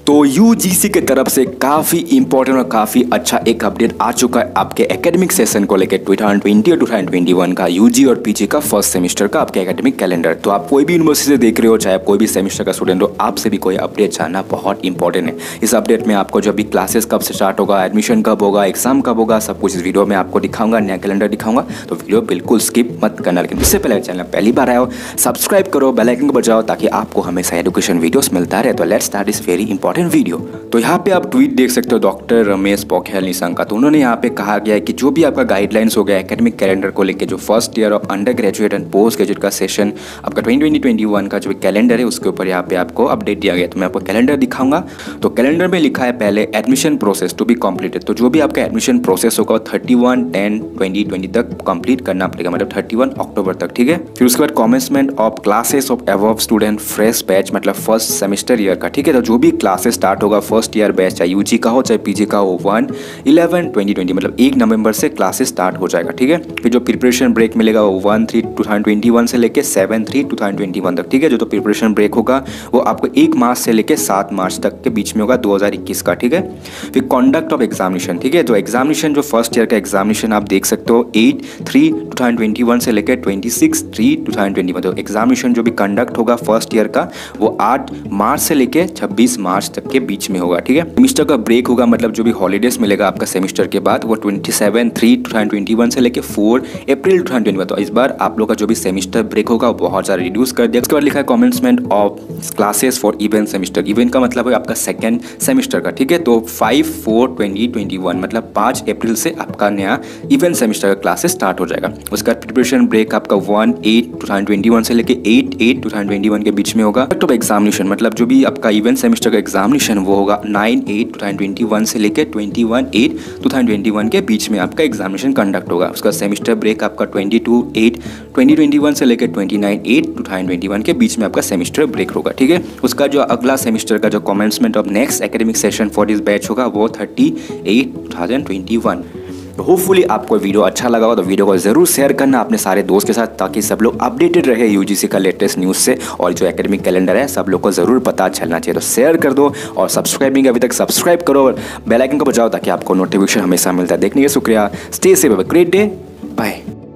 तो यूजीसी की तरफ से काफ़ी इंपॉर्टेंट और काफ़ी अच्छा एक अपडेट आ चुका है आपके एकेडमिक सेशन को लेकर 2020 और 2021 का यूजी और पीजी का फर्स्ट सेमेस्टर का आपके एकेडमिक कैलेंडर। तो आप कोई भी यूनिवर्सिटी से देख रहे हो, चाहे आप कोई भी सेमेस्टर का स्टूडेंट हो, आपसे भी कोई अपडेट जानना बहुत इंपॉर्टेंट है। इस अपडेट में आपको जो भी क्लासेस कब से स्टार्ट होगा, एडमिशन कब होगा, एग्जाम कब होगा, सब कुछ इस वीडियो में आपको दिखाऊंगा, नया कैलेंडर दिखाऊंगा। तो वीडियो बिल्कुल स्किप मत करना। लेकिन इससे पहले चैनल पहली बार आए हो, सब्सक्राइब करो, बेल आइकन को बजाओ ताकि आपको हमेशा एजुकेशन वीडियोस मिलता रहे। तो let's start this very important video. तो यहाँ पे आप ट्वीट देख सकते हो डॉक्टर रमेश पोखरियाल निशंक का। तो उन्होंने यहाँ पे कहा गया है कि जो भी आपका गाइडलाइंस हो गया एकेडमिक कैलेंडर को लेकर, जो first year of undergraduate and postgraduate का सेशन आपका 2020-21 का जो कैलेंडर है उसके ऊपर यहाँ पे आपको अपडेट दिया गया। तो मैं आपको कैलेंडर दिखाऊंगा। तो कैलेंडर में लिखा है पहले admission process to be completed. तो जो भी आपका एडमिशन प्रोसेस होगा 31/10/2020 तक कंप्लीट करना पड़ेगा, मतलब 31 अक्टूबर तक, ठीक है। फिर उसके बाद commencement of classes of above student fresh batch, मतलब फर्स्ट सेमेस्टर ईयर का, ठीक है। तो जो भी क्लासेस स्टार्ट होगा फर्स्ट ईयर बैच, चाहे यूजी का हो चाहे पीजी का हो, 1/11/2020 मतलब 1 नवंबर से क्लासेस स्टार्ट हो जाएगा, ठीक है। फिर जो प्रिपरेशन ब्रेक मिलेगा वो 1/3/2021 से लेके 7/3/2021 तक, ठीक है। जो तो प्रिपरेशन ब्रेक होगा वो आपको 1 मार्च से लेके 7 मार्च तक के बीच में होगा 2021 का, ठीक है। फिर कॉन्डक्ट ऑफ एग्जामिनेशन, ठीक है। जो एग्जामिनेशन जो फर्स्ट ईयर का एग्जामिनेशन आप देख सकते हो 8/3/2021 से लेकर 26/3/2021, तो एग्जामिनेशन जो भी कंडक्ट होगा फर्स्ट ईयर का वो 8 मार्च से लेके 26 मार्च तक के बीच में होगा, ठीक है। सेमेस्टर का ब्रेक होगा, मतलब जो भी हॉलीडेज मिलेगा आपका सेमेस्टर के बाद वो 27/3/2021 से लेके 4 अप्रैल 2021। तो इस बार आप लोग का जो भी सेमेस्टर ब्रेक होगा वो बहुत ज़्यादा रिड्यूस कर दिया। उसके बाद लिखा है commencement of classes for event semester. Event का मतलब है आपका सेकेंड सेमेस्टर का, ठीक है। तो 5/4/2021 मतलब 5 अप्रैल से आपका नया इवेंट सेमेस्टर का क्लासेस स्टार्ट हो जाएगा। उसका प्रिपरेशन ब्रेक आपका 1/8/2021 से लेके 8/8/2021 के बीच में होगा। तो एग्जामिनेशन मतलब जो भी आपका इवेंट सेमेस्टर का एग्जामिनेशन वो होगा 9/8/2021 से लेके 21/8/2021 के बीच में आपका एग्जामिनेशन कंडक्ट होगा। उसका सेमेस्टर ब्रेक आपका 22/8/2021 से लेकर 29/8/2021 के बीच में आपका सेमेस्टर ब्रेक होगा, ठीक है। उसका जो अगला सेमेस्टर का जो commencement of next academic session for this batch होगा वो 30/8/2021। तो होपफुली आपको वीडियो अच्छा लगा हो तो वीडियो को जरूर शेयर करना अपने सारे दोस्त के साथ, ताकि सब लोग अपडेटेड रहे यूजीसी का लेटेस्ट न्यूज़ से। और जो एकेडमिक कैलेंडर है सब लोग को जरूर पता चलना चाहिए। तो शेयर कर दो और सब्सक्राइब नहीं अभी तक सब्सक्राइब करो और बेल आइकन को बजाओ ताकि आपको नोटिफिकेशन हमेशा मिलता है। देखने के शुक्रिया। Stay safe, have a great day, bye.